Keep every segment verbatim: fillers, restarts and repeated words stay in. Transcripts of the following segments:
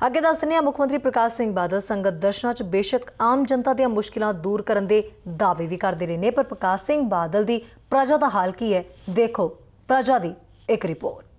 ਅੱਗੇ ਦੱਸ ਦਿੰਦੇ ਹਾਂ, ਮੁੱਖ ਮੰਤਰੀ ਪ੍ਰਕਾਸ਼ ਸਿੰਘ ਬਾਦਲ ਸੰਗਤ ਦਰਸ਼ਨਾਂ 'ਚ ਬੇਸ਼ੱਕ ਆਮ ਜਨਤਾ ਦੀਆਂ ਮੁਸ਼ਕਿਲਾਂ ਦੂਰ ਕਰਨ ਦੇ ਦਾਅਵੇ ਵੀ ਕਰਦੇ ਰਹੇ ਨੇ, ਪਰ ਪ੍ਰਕਾਸ਼ ਸਿੰਘ ਬਾਦਲ ਦੀ ਪ੍ਰਜਾ ਦਾ ਹਾਲ ਕੀ ਹੈ, ਦੇਖੋ ਪ੍ਰਜਾ ਦੀ ਇੱਕ ਰਿਪੋਰਟ।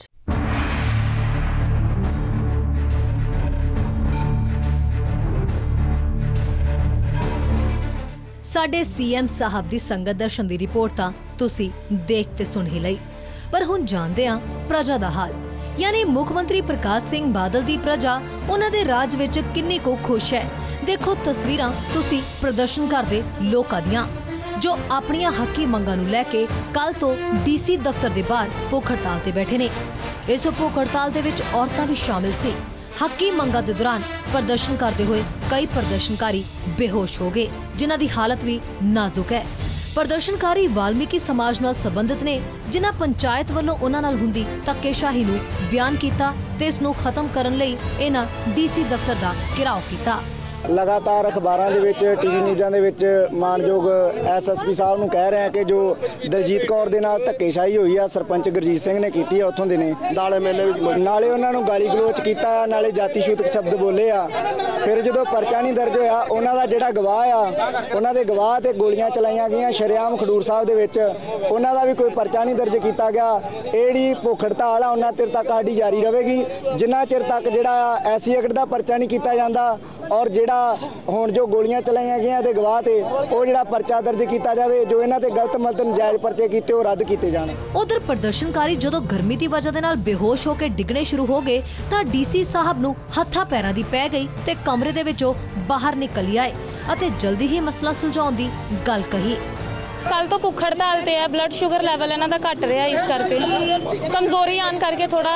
ਸਾਡੇ ਸੀਐਮ ਸਾਹਿਬ ਦੀ ਸੰਗत ਦਰਸ਼ਨ ਦੀ ਰਿਪੋर्ट ਤਾਂ ਤੁਸੀਂ ਦੇਖ ਤੇ ਸੁਣ ਹੀ ਲਈ, ਪਰ ਹੁਣ ਜਾਣਦੇ ਹਾਂ ਪ੍ਰਜਾ ਦਾ ਹਾਲ। यानी मुख मंत्री प्रकाश सिंह बादल दी प्रजा उन्हां दे राज विच किन्नी को खुश है। देखो तस्वीरां तुसी प्रदर्शन करदे लोकां दियां जो अपनियां हकी मंगां नूं लैके कल तो डीसी दफ्तर दे बाहर भुख हड़ताल ते बैठे ने। इस भुख हड़ताल दे विच औरतां भी शामिल सी। हकी मंगां दे दौरान प्रदर्शन करते हुए कई प्रदर्शनकारी बेहोश हो गए, जिन्हां दी हालत भी नाजुक है। प्रदर्शनकारी वाल्मीकि समाज नाल संबंधित ने, जिन्हां पंचायत वालों उन्हां नाल हुंदी धक्केशाही नूं बयान कीता ते इस नूं खत्म करन लई इन्हां डीसी दफ्तर दा घेराव कीता। लगातार अखबारों के टीवी न्यूज़ों के मानयोग एस एस पी साहब नूं कह रहे हैं कि जो दलजीत कौर दे नाल धक्केशाही हुई है सरपंच गुरजीत सिंह ने की है, उत्थों दे ने नाले मेले नाले उन्हां नूं गाली गलोच किया, नाले जाति छूतक शब्द बोले आ। फिर जो परचा नहीं दर्ज होया, उन्हां दा जिहड़ा गवाह आ, उन्हां दे गवाह ते गोलियां चलाईयां गईयां शरेआम खडूर साहब दे विच, उन्हां दा भी कोई परचा नहीं दर्ज किया गया। इहड़ी भुख हड़ताल आ उन्हां चिर तक साडी जारी रहेगी जिन्ना चिर तक जिहड़ा एसी एक्ट दा परचा नहीं किया जांदा और जिहड़ा हुण जो गोलियां चलाईयां गईयां ते गवाह ते ਉਹ ਜਿਹੜਾ परचा दर्ज किया जाए, जो इन्हां ते गलत मलत नजायज़ परचे कीते ਉਹ रद्द किए जाण। उधर प्रदर्शनकारी ਜਦੋਂ ਗਰਮੀ ਦੀ ਵਜ੍ਹਾ ਦੇ ਨਾਲ ਬੇਹੋਸ਼ ਹੋ ਕੇ ਡਿੱਗਣੇ ਸ਼ੁਰੂ ਹੋ ਗਏ ਤਾਂ ਡੀਸੀ ਸਾਹਿਬ ਨੂੰ ਹੱਥਾਂ ਪੈਰਾਂ ਦੀ ਪੈ ਗਈ ਤੇ ਕਮਰੇ ਦੇ ਵਿੱਚੋਂ ਬਾਹਰ ਨਿਕਲ ਆਏ ਅਤੇ ਜਲਦੀ ਹੀ ਮਸਲਾ ਸੁਲਝਾਉਣ ਦੀ ਗੱਲ ਕਹੀ। कल तो भुख हड़ताल ते है, ब्लड शुगर लैवल इन्हां दा घट रहा, इस करके कमजोरी आने करके थोड़ा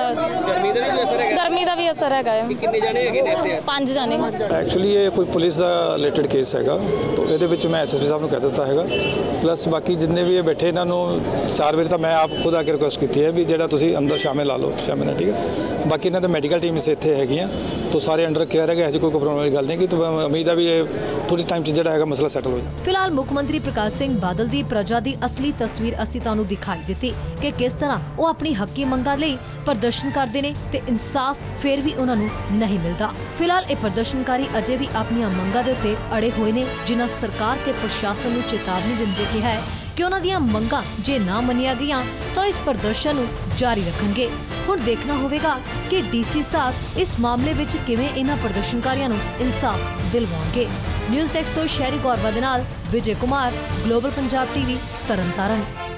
गर्मी का भी असर है। पांच जाने एक्चुअली ये कोई पुलिस का रिलेटेड केस है, तो ये मैं एस एस पी साहब को कह दिता है, प्लस बाकी जिन्ने भी ये बैठे इन्हों चार बार तो मैं आप खुद आके रिक्वेस्ट की है भी जो तुम अंदर शामिल ला लो शामिल है, ठीक है। बाकी इन्होंने मैडिकल टीम इतने है तो सारे अंडर केयर है, ऐसी कोई प्रॉब्लम वाली गल नहीं कि, तो उम्मीद है भी ये थोड़ी टाइम से जो है मसला सैटल हो जाए। फिलहाल मुख मंत्री प्रकाश सिंह बादल दी प्रजा दी असली तस्वीर असीं तुहानूं दिखाई दित्ती कि किस तरह वो अपनी हकी मंगां लई प्रदर्शन करते हैं ते इंसाफ फिर भी उन्हां नूं नहीं मिलता। फिलहाल ये प्रदर्शनकारी अजे भी अपनी मंगां दे उत्ते अड़े हुए ने, जिन्हां सरकार ते प्रशासन नूं चेतावनी दिंदे कहा है कि उन्हां दियां मंगां जे ना मनिया गईयां तो इस प्रदर्शन नूं जारी रखणगे। हुण देखना होवेगा कि डीसी साहब इस मामले विच किवें इन्हां प्रदर्शनकारियां नूं इंसाफ दिलवाउणगे। न्यूज़ एक्स तो शहरी गौरव दे नाल विजय कुमार, ग्लोबल पंजाब टीवी, तरन तारण।